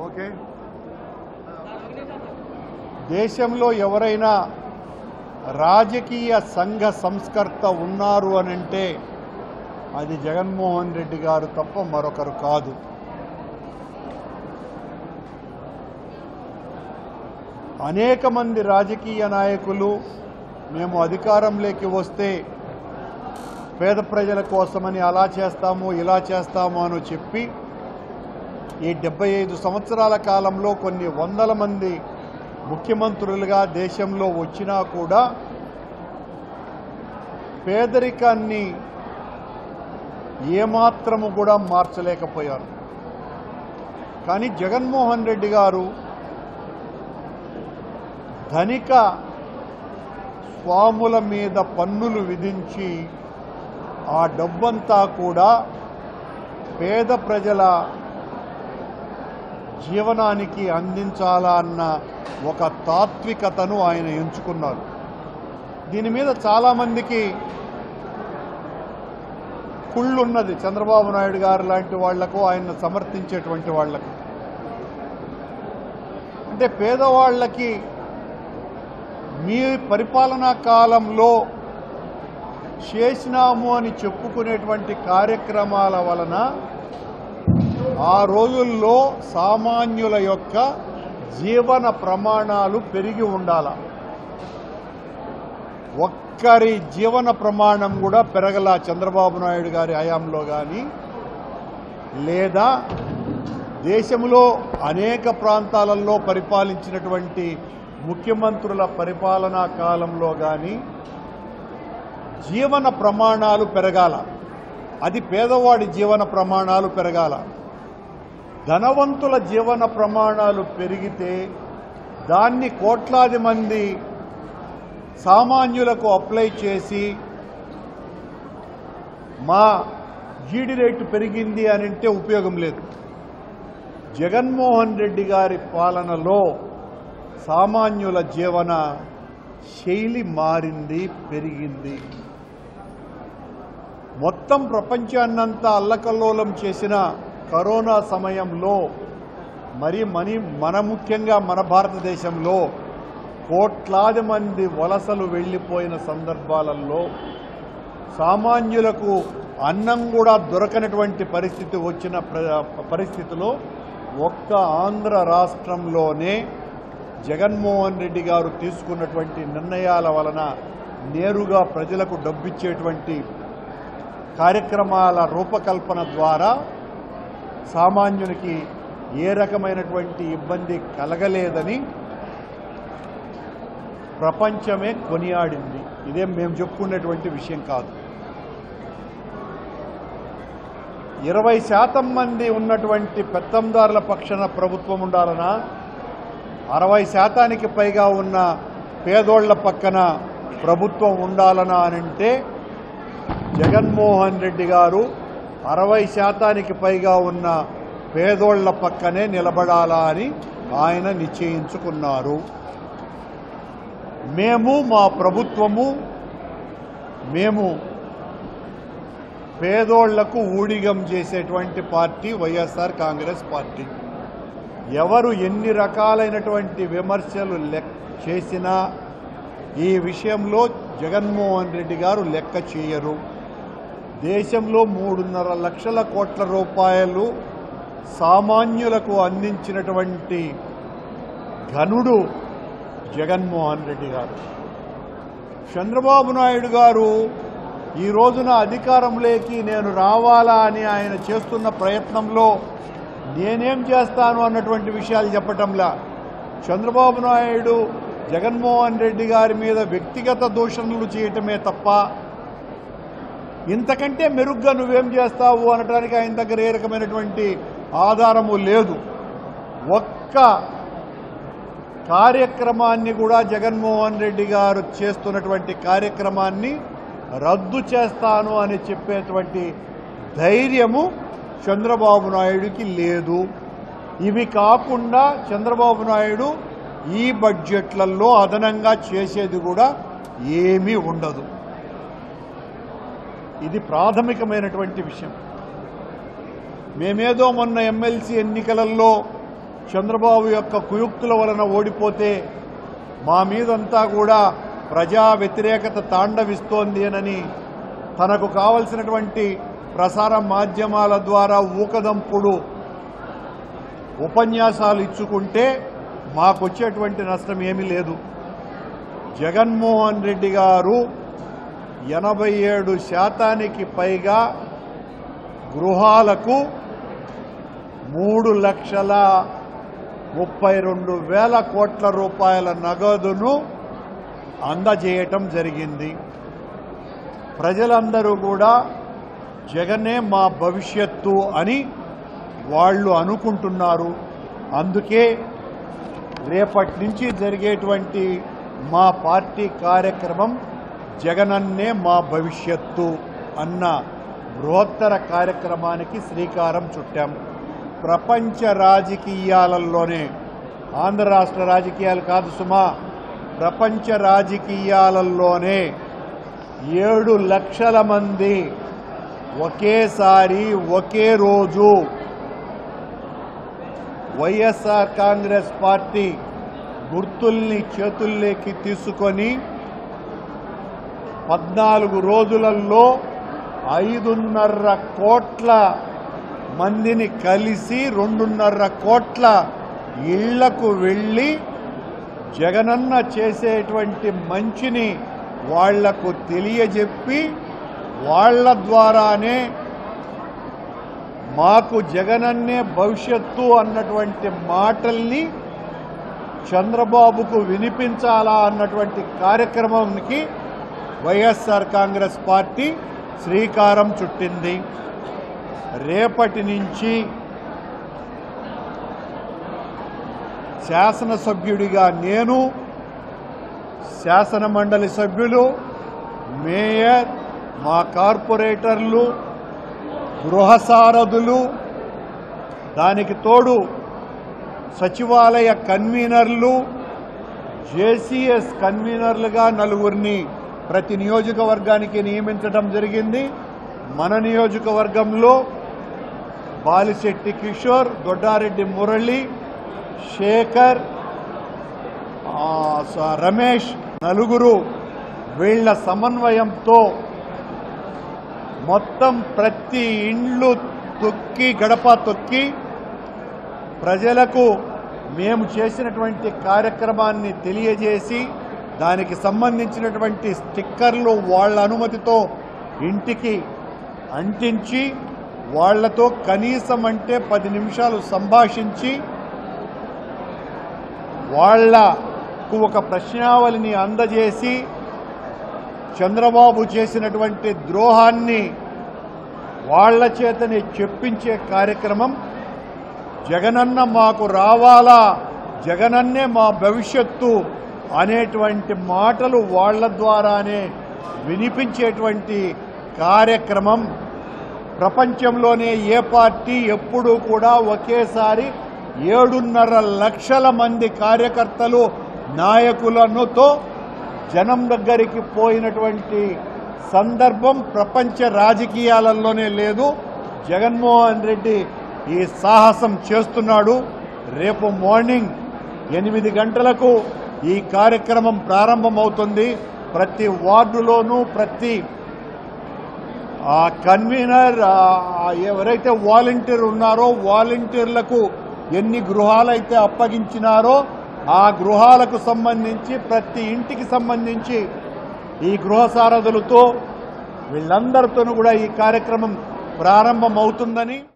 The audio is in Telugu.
ఓకే దేశంలో ఎవరైనా రాజకీయ సంఘ సంస్కర్త ఉన్నారు అనంటే అది జగన్మోహన్ రెడ్డి గారు తప్ప మరొకరు కాదు. అనేక మంది రాజకీయ నాయకులు మేము అధికారంలోకి వస్తే పేద ప్రజల కోసమని అలా చేస్తాము ఇలా చేస్తాము అని చెప్పి ఈ 75 సంవత్సరాల కాలంలో కొన్ని వందల మంది ముఖ్యమంత్రులుగా దేశంలో వచ్చినా కూడా పేదరికాన్ని ఏమాత్రము కూడా మార్చలేకపోయారు. కానీ జగన్మోహన్ రెడ్డి గారు ధనిక స్వాముల మీద పన్నులు విధించి ఆ డబ్బంతా కూడా పేద ప్రజల జీవనానికి అందించాలా అన్న ఒక తాత్వికతను ఆయన ఎంచుకున్నారు. దీని మీద చాలామందికి కుళ్ళున్నది. చంద్రబాబు నాయుడు గారు లాంటి వాళ్లకు, ఆయన్ని సమర్థించేటువంటి వాళ్లకు. అంటే పేదవాళ్లకి మీ పరిపాలనా కాలంలో చేసినాము అని చెప్పుకునేటువంటి కార్యక్రమాల వలన ఆ రోజుల్లో సామాన్యుల యొక్క జీవన ప్రమాణాలు పెరిగి ఉండాల. ఒక్కరి జీవన ప్రమాణం కూడా పెరగల చంద్రబాబు నాయుడు గారి హయాంలో కానీ, లేదా దేశంలో అనేక ప్రాంతాలలో పరిపాలించినటువంటి ముఖ్యమంత్రుల పరిపాలనా కాలంలో కానీ జీవన ప్రమాణాలు పెరగాల. అది పేదవాడి జీవన ప్రమాణాలు పెరగాల. ధనవంతుల జీవన ప్రమాణాలు పెరిగితే దాన్ని కోట్లాది మంది సామాన్యులకు అప్లై చేసి మా జీడి రేటు పెరిగింది అని అంటే ఉపయోగం లేదు. జగన్మోహన్ రెడ్డి గారి పాలనలో సామాన్యుల జీవన శైలి మారింది, పెరిగింది. మొత్తం ప్రపంచాన్నంతా అల్లకల్లోలం చేసిన కరోనా సమయంలో మన ముఖ్యంగా మన భారతదేశంలో కోట్లాది మంది వలసలు వెళ్ళిపోయిన సందర్భాలలో సామాన్యులకు అన్నం కూడా దొరకనటువంటి పరిస్థితి వచ్చిన పరిస్థితిలో ఒక్క ఆంధ్ర రాష్ట్రంలోనే జగన్మోహన్ రెడ్డి గారు తీసుకున్నటువంటి నిర్ణయాల వలన నేరుగా ప్రజలకు డబ్బిచ్చేటువంటి కార్యక్రమాల రూపకల్పన ద్వారా సామాన్యునికి ఏ రకమైనటువంటి ఇబ్బంది కలగలేదని ప్రపంచమే కొనియాడింది. ఇదేం మేము చెప్పుకునేటువంటి విషయం కాదు. 20% మంది ఉన్నటువంటి పెత్తందారుల పక్షాన ప్రభుత్వం ఉండాలనా, 60% పైగా ఉన్న పేదోళ్ల పక్కన ప్రభుత్వం ఉండాలనా అనంటే జగన్మోహన్ రెడ్డి గారు 60% పైగా ఉన్న పేదోళ్ల పక్కనే నిలబడాలా అని ఆయన నిశ్చయించుకున్నారు. మేము మా ప్రభుత్వము పేదోళ్లకు ఊడిగం చేసేటువంటి పార్టీ వైఎస్ఆర్ కాంగ్రెస్ పార్టీ. ఎవరు ఎన్ని రకాలైనటువంటి విమర్శలు చేసినా ఈ విషయంలో జగన్మోహన్ రెడ్డి గారు లెక్క చేయరు. దేశంలో 3.5 లక్షల కోట్ల రూపాయలు సామాన్యులకు అందించినటువంటి ఘనుడు జగన్మోహన్ రెడ్డి గారు. చంద్రబాబు నాయుడు గారు ఈ రోజున అధికారంలోకి నేను రావాలా అని ఆయన చేస్తున్న ప్రయత్నంలో నేనేం చేస్తాను అన్నటువంటి విషయాలు చెప్పటంలా, చంద్రబాబు నాయుడు జగన్మోహన్ రెడ్డి గారి మీద వ్యక్తిగత దూషణలు చేయటమే తప్ప ఇంతకంటే మెరుగ్గా నువ్వేం చేస్తావు అనడానికి ఆయన దగ్గర ఏ రకమైనటువంటి ఆధారము లేదు. ఒక్క కార్యక్రమాన్ని కూడా జగన్మోహన్ రెడ్డి గారు చేస్తున్నటువంటి కార్యక్రమాన్ని రద్దు చేస్తాను అని చెప్పేటువంటి ధైర్యము చంద్రబాబు నాయుడుకి లేదు. ఇవి కాకుండా చంద్రబాబు నాయుడు ఈ బడ్జెట్లలో అదనంగా చేసేది కూడా ఏమీ ఉండదు. ఇది ప్రాథమికమైనటువంటి విషయం. మేమేదో మొన్న ఎమ్మెల్సీ ఎన్నికలలో చంద్రబాబు యొక్క కుయుక్తుల వలన ఓడిపోతే మా మీదంతా కూడా ప్రజా వ్యతిరేకత తాండవిస్తోంది అని తనకు కావలసినటువంటి ప్రసార మాధ్యమాల ద్వారా ఊకదంపుడు ఉపన్యాసాలు ఇచ్చుకుంటే మాకొచ్చేటువంటి నష్టం ఏమీ లేదు. జగన్మోహన్ రెడ్డి గారు 87% పైగా గృహాలకు 3,32,000 కోట్ల రూపాయల నగదును అందజేయటం జరిగింది. ప్రజలందరూ కూడా జగనే మా భవిష్యత్తు అని వాళ్ళు అనుకుంటున్నారు. అందుకే రేపటి నుంచి జరిగేటువంటి మా పార్టీ కార్యక్రమం జగనన్నే మా భవిష్యత్తు అన్న బృహత్తర కార్యక్రమానికి శ్రీకారం చుట్టాం. ప్రపంచ రాజకీయాలలోనే, ఆంధ్ర రాష్ట్ర రాజకీయాలు కాదు సుమా, ప్రపంచ రాజకీయాలలోనే 7 లక్షల మంది ఒకేసారి ఒకే రోజు వైఎస్ఆర్ కాంగ్రెస్ పార్టీ గుర్తుల్ని చేతుల్లోకి తీసుకొని 14 రోజులలో 5.5 కోట్ల మందిని కలిసి 2.5 కోట్ల ఇళ్లకు వెళ్ళి జగనన్న చేసేటువంటి మంచిని వాళ్లకు తెలియజెప్పి వాళ్ల ద్వారానే మాకు జగనన్నే భవిష్యత్తు అన్నటువంటి మాటల్ని చంద్రబాబుకు వినిపించాలా అన్నటువంటి కార్యక్రమానికి వైఎస్ఆర్ కాంగ్రెస్ పార్టీ శ్రీకారం చుట్టింది. రేపటి నుంచి శాసనసభ్యుడిగా నేను, శాసన మండలి సభ్యులు, మేయర్, మా కార్పొరేటర్లు, గృహసారథులు, దానికి తోడు సచివాలయ కన్వీనర్లు, జేసీఎస్ కన్వీనర్లుగా 4 ప్రతి నియోజకవర్గానికి నియమించడం జరిగింది. మన నియోజకవర్గంలో బాలిశెట్టి కిషోర్, దొడ్డారెడ్డి మురళి, శేఖర్, రమేష్ 4 వీళ్ల సమన్వయంతో మొత్తం ప్రతి ఇండ్లు తొక్కి, గడప తొక్కి ప్రజలకు మేము చేసినటువంటి కార్యక్రమాన్ని తెలియజేసి దానికి సంబంధించినటువంటి స్టిక్కర్లు వాళ్ళ అనుమతితో ఇంటికి అంటించి వాళ్లతో కనీసం అంటే 10 నిమిషాలు సంభాషించి వాళ్లకు ఒక ప్రశ్నావళిని అందజేసి చంద్రబాబు చేసినటువంటి ద్రోహాన్ని వాళ్ల చేతనే చెప్పించే కార్యక్రమం. జగనన్న మాకు రావాలా, జగనన్నే మా భవిష్యత్తు అనేటువంటి మాటలు వాళ్ల ద్వారానే వినిపించేటువంటి కార్యక్రమం. ప్రపంచంలోనే ఏ పార్టీ ఎప్పుడూ కూడా ఒకేసారి 7.5 లక్షల మంది కార్యకర్తలు, నాయకులతో జనం దగ్గరికి పోయినటువంటి సందర్భం ప్రపంచ రాజకీయాలలోనే లేదు. జగన్మోహన్ రెడ్డి ఈ సాహసం చేస్తున్నాడు. రేపు మార్నింగ్ 8 గంటలకు ఈ కార్యక్రమం ప్రారంభమవుతుంది. ప్రతి వార్డులోనూ ప్రతి కన్వీనర్, ఎవరైతే వాలంటీర్ ఉన్నారో వాలంటీర్లకు ఎన్ని గృహాలైతే అప్పగించినారో ఆ గృహాలకు సంబంధించి ప్రతి ఇంటికి సంబంధించి ఈ గృహ సారథులతో వీళ్ళందరితోనూ కూడా ఈ కార్యక్రమం ప్రారంభమవుతుందని